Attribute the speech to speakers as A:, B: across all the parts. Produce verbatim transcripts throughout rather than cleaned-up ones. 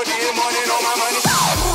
A: up this morning on my money.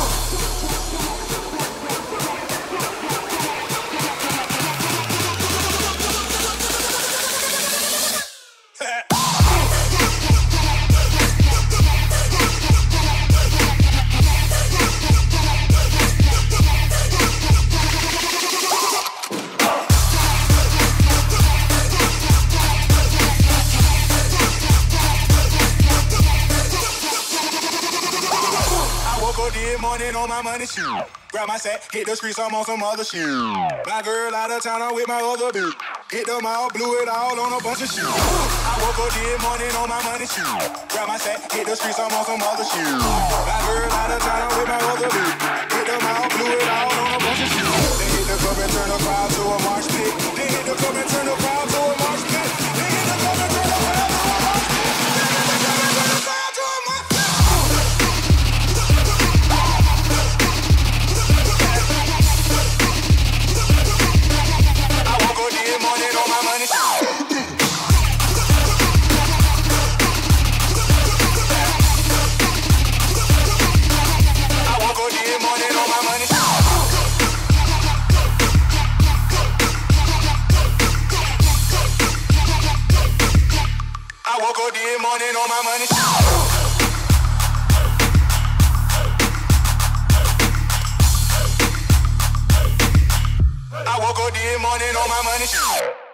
A: This morning on my money shoe. Grab my sack, hit the streets, I'm on some other shit. My girl out of town, I'm with my other bitch. Hit them all, blew it all on a bunch of shit. I woke up this morning on my money shoe. Grab my sack, hit the streets, I'm on some other shit. My girl out of town, I'm with my other bitch. Hit them all, blew it all on a bunch of shit. They hit the club and turn the crowd to a marsh pit. They hit the club and turn the crowd to a marsh pit. They hit the club and turn the crowd to a marsh pit. They hit the club and turn the crowd to a marsh pit. Morning on my money. I woke up this morning on my money.